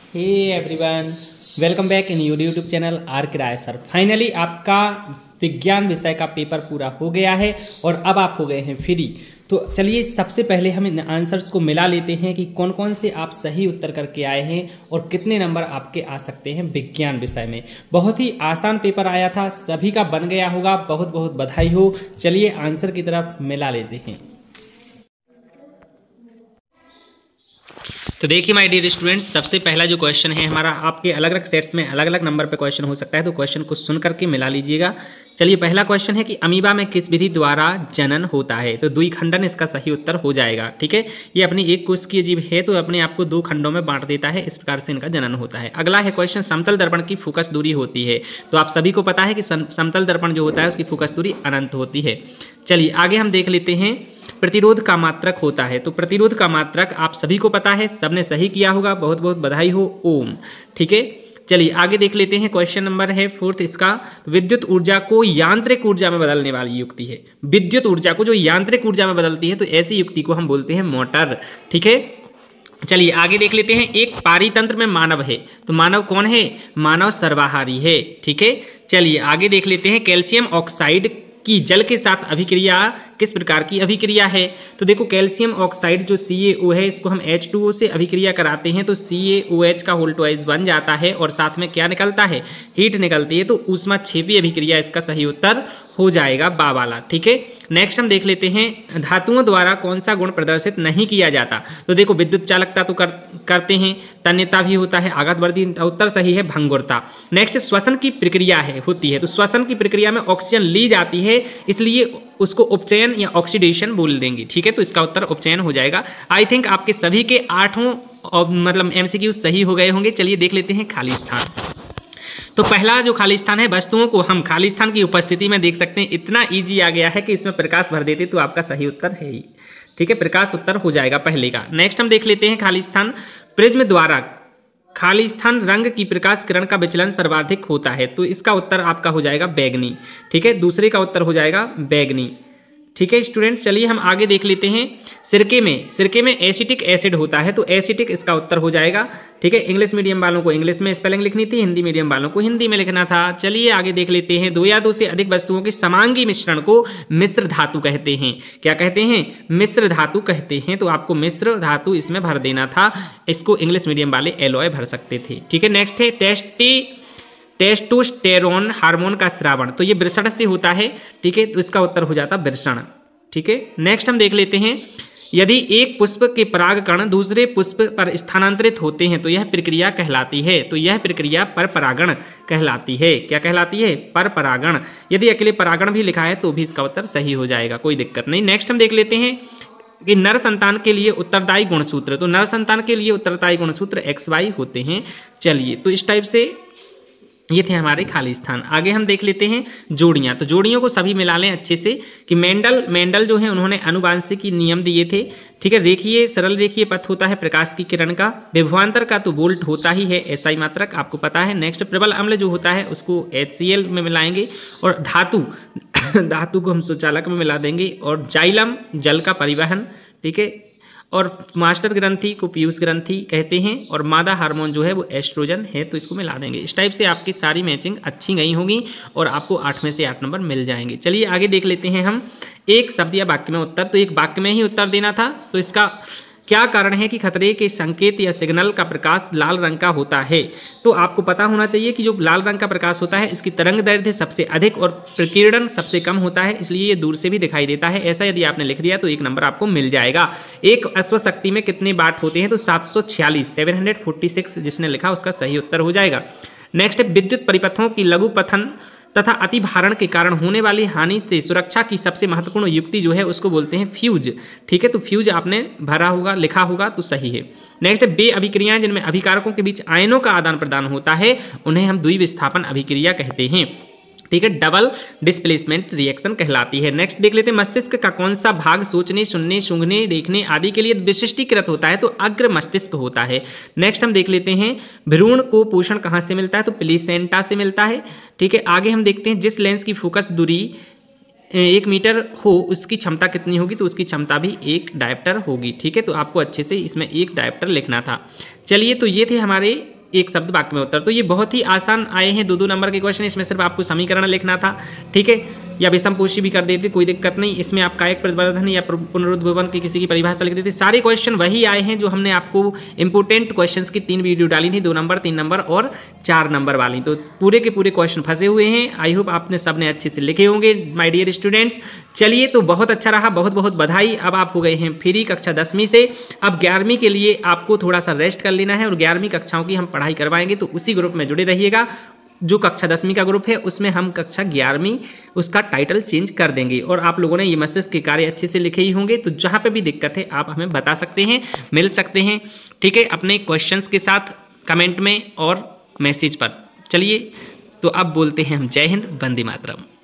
Hey everyone, welcome back in your YouTube channel R K Rai sir. Finally आपका विज्ञान विषय का पेपर पूरा हो गया है और अब आप हो गए हैं फ्री। तो चलिए सबसे पहले हम इन आंसर्स को मिला लेते हैं कि कौन कौन से आप सही उत्तर करके आए हैं और कितने नंबर आपके आ सकते हैं विज्ञान विषय में। बहुत ही आसान पेपर आया था, सभी का बन गया होगा, बहुत बहुत बधाई हो। चलिए आंसर की तरफ मिला लेते हैं। तो देखिए माय डियर स्टूडेंट्स, सबसे पहला जो क्वेश्चन है हमारा, आपके अलग अलग सेट्स में अलग अलग नंबर पे क्वेश्चन हो सकता है, तो क्वेश्चन को सुन करके मिला लीजिएगा। चलिए पहला क्वेश्चन है कि अमीबा में किस विधि द्वारा जनन होता है। तो द्विखंडन इसका सही उत्तर हो जाएगा। ठीक है, ये अपनी एक कोश की जीव है तो अपने आप को दो खंडों में बांट देता है, इस प्रकार से इनका जनन होता है। अगला है क्वेश्चन, समतल दर्पण की फोकस दूरी होती है। तो आप सभी को पता है कि समतल दर्पण जो होता है उसकी फोकस दूरी अनंत होती है। चलिए आगे हम देख लेते हैं, प्रतिरोध का मात्रक होता है। तो प्रतिरोध का मात्रक आप सभी को पता है, सबने सही किया होगा, बहुत बहुत बधाई हो, ओम। ठीक है, चलिए आगे देख लेते हैं। क्वेश्चन नंबर है 4 इसका, विद्युत ऊर्जा को यांत्रिक ऊर्जा में बदलने वाली युक्ति है। विद्युत ऊर्जा को जो यांत्रिक ऊर्जा में बदलती है तो ऐसी युक्ति को हम बोलते हैं मोटर। ठीक है, चलिए आगे देख लेते हैं। एक पारितंत्र में मानव है, तो मानव कौन है? मानव सर्वाहारी है। ठीक है, चलिए आगे देख लेते हैं। कैल्शियम ऑक्साइड की जल के साथ अभिक्रिया किस प्रकार की अभिक्रिया है? तो देखो कैल्शियम ऑक्साइड जो CaO है, इसको हम H2O से अभिक्रिया कराते हैं तो CaOH का होल ट्वाइस बन जाता है और साथ में क्या निकलता है? हीट निकलती है। तो ऊष्माक्षेपी अभिक्रिया इसका सही उत्तर हो जाएगा, बा वाला। ठीक है, नेक्स्ट हम देख लेते हैं, धातुओं द्वारा कौन सा गुण प्रदर्शित नहीं किया जाता। तो देखो विद्युत चालकता तो करते हैं, तन्यता भी होता है, आघातवर्ती, उत्तर सही है भंगुरता। नेक्स्ट श्वसन की प्रक्रिया होती है, तो श्वसन की प्रक्रिया में ऑक्सीजन ली जाती है, इसलिए उसको उपचयन या ऑक्सीडेशन बोल देंगे। ठीक है, तो इसका उत्तर उपचयन हो जाएगा। आई थिंक आपके सभी के 8 मतलब MCQ सही हो गए होंगे। चलिए देख लेते हैं खाली स्थान। तो पहला जो खाली स्थान है, वस्तुओं को हम खाली स्थान की उपस्थिति में देख सकते हैं। इतना इजी आ गया है कि इसमें प्रकाश भर देते तो आपका सही उत्तर है ही। ठीक है, प्रकाश उत्तर हो जाएगा पहले का। नेक्स्ट हम देख लेते हैं खाली स्थान, प्रिज्म द्वारा खाली स्थान रंग की प्रकाश किरण का विचलन सर्वाधिक होता है। तो इसका उत्तर आपका हो जाएगा बैगनी। ठीक है, दूसरे का उत्तर हो जाएगा बैगनी। ठीक है स्टूडेंट, चलिए हम आगे देख लेते हैं। सिरके में एसिटिक एसिड होता है, तो एसिटिक इसका उत्तर हो जाएगा। ठीक है, इंग्लिश मीडियम वालों को इंग्लिश में स्पेलिंग लिखनी थी, हिंदी मीडियम वालों को हिंदी में लिखना था। चलिए आगे देख लेते हैं, 2 या 2 से अधिक वस्तुओं के समांगी मिश्रण को मिश्र धातु कहते हैं। क्या कहते हैं? मिश्र धातु कहते हैं। तो आपको मिश्र धातु इसमें भर देना था, इसको इंग्लिश मीडियम वाले एलॉय भर सकते थे। ठीक है, नेक्स्ट है टेस्टोस्टेरोन हार्मोन का स्रावण, तो ये वृषण से होता है। ठीक है, तो इसका उत्तर हो जाता वृषण। ठीक है, नेक्स्ट हम देख लेते हैं, यदि एक पुष्प के परागकण दूसरे पुष्प पर स्थानांतरित होते हैं तो यह प्रक्रिया कहलाती है। तो यह प्रक्रिया पर परागण कहलाती है। क्या कहलाती है? पर परागण। यदि अकेले परागण भी लिखा है तो भी इसका उत्तर सही हो जाएगा, कोई दिक्कत नहीं। नेक्स्ट हम देख लेते हैं कि नर संतान के लिए उत्तरदायी गुणसूत्र, तो नर संतान के लिए उत्तरदायी गुणसूत्र XY होते हैं। चलिए, तो इस टाइप से ये थे हमारे खाली स्थान। आगे हम देख लेते हैं जोड़ियाँ। तो जोड़ियों को सभी मिला लें अच्छे से कि मेंडल जो है उन्होंने आनुवांशिकी नियम दिए थे। ठीक है, रेखीय सरल रेखीय पथ होता है प्रकाश की किरण का, विभवांतर का तो वोल्ट होता ही है, SI मात्रक आपको पता है। नेक्स्ट प्रबल अम्ल जो होता है उसको HCl में मिलाएंगे और धातु को हम सुचालक में मिला देंगे, और जाइलम जल का परिवहन। ठीक है, और मास्टर ग्रंथि को पीयूष ग्रंथि कहते हैं, और मादा हार्मोन जो है वो एस्ट्रोजन है, तो इसको मिला देंगे। इस टाइप से आपकी सारी मैचिंग अच्छी गई होगी और आपको 8 में से 8 नंबर मिल जाएंगे। चलिए आगे देख लेते हैं हम, एक शब्द या वाक्य में उत्तर। तो एक वाक्य में ही उत्तर देना था। तो इसका क्या कारण है कि खतरे के संकेत या सिग्नल का प्रकाश लाल रंग का होता है? तो आपको पता होना चाहिए कि जो लाल रंग का प्रकाश होता है इसकी तरंग दैर्ध्य सबसे अधिक और प्रकीर्णन सबसे कम होता है, इसलिए ये दूर से भी दिखाई देता है। ऐसा यदि आपने लिख दिया तो 1 नंबर आपको मिल जाएगा। एक अश्वशक्ति में कितने वाट होते हैं? तो 746 जिसने लिखा उसका सही उत्तर हो जाएगा। नेक्स्ट, विद्युत परिपथों की लघु पथन तथा अतिभारण के कारण होने वाली हानि से सुरक्षा की सबसे महत्वपूर्ण युक्ति जो है उसको बोलते हैं फ्यूज। ठीक है, तो फ्यूज आपने भरा होगा, लिखा होगा, तो सही है। नेक्स्ट, बे अभिक्रियाएं जिनमें अभिकारकों के बीच आयनों का आदान प्रदान होता है उन्हें हम द्विविस्थापन अभिक्रिया कहते हैं। ठीक है, डबल डिस्प्लेसमेंट रिएक्शन कहलाती है। नेक्स्ट देख लेते हैं, मस्तिष्क का कौन सा भाग सोचने, सुनने, सूंघने, देखने आदि के लिए विशिष्टीकृत होता है? तो अग्र मस्तिष्क होता है। नेक्स्ट हम देख लेते हैं, भ्रूण को पोषण कहाँ से मिलता है? तो प्लेसेंटा से मिलता है। ठीक है, आगे हम देखते हैं, जिस लेंस की फोकस दूरी 1 मीटर हो उसकी क्षमता कितनी होगी? तो उसकी क्षमता भी 1 डायप्टर होगी। ठीक है, तो आपको अच्छे से इसमें 1 डायप्टर लिखना था। चलिए, तो ये थे हमारे एक शब्द वाक्य में उत्तर। तो ये बहुत ही आसान आए हैं 2-2 नंबर के क्वेश्चन। इसमें सिर्फ आपको समीकरण लिखना था, ठीक है, या विषमपोषी भी कर देते, कोई दिक्कत नहीं। इसमें आप कायिक प्रतिवर्धन या पुनरुद्भवन की किसी की परिभाषा लिख देते। सारे क्वेश्चन वही आए हैं जो हमने आपको इंपोर्टेंट क्वेश्चंस की 3 वीडियो डाली थी, 2 नंबर, 3 नंबर और 4 नंबर वाली। तो पूरे के पूरे क्वेश्चन फंसे हुए हैं। आई होप आपने सबने अच्छे से लिखे होंगे माय डियर स्टूडेंट्स। चलिए, तो बहुत अच्छा रहा, बहुत बहुत बधाई। अब आप हो गए हैं फ्री कक्षा 10वीं से। अब 11वीं के लिए आपको थोड़ा सा रेस्ट कर लेना है और 11वीं कक्षाओं की हम पढ़ाई करवाएंगे, तो उसी ग्रुप में जुड़े रहिएगा। जो कक्षा 10वीं का ग्रुप है उसमें हम कक्षा 11वीं उसका टाइटल चेंज कर देंगे। और आप लोगों ने ये मस्तिष्क के कार्य अच्छे से लिखे ही होंगे, तो जहाँ पे भी दिक्कत है आप हमें बता सकते हैं, मिल सकते हैं, ठीक है, अपने क्वेश्चंस के साथ कमेंट में और मैसेज पर। चलिए, तो अब बोलते हैं हम जय हिंद, वंदे मातरम।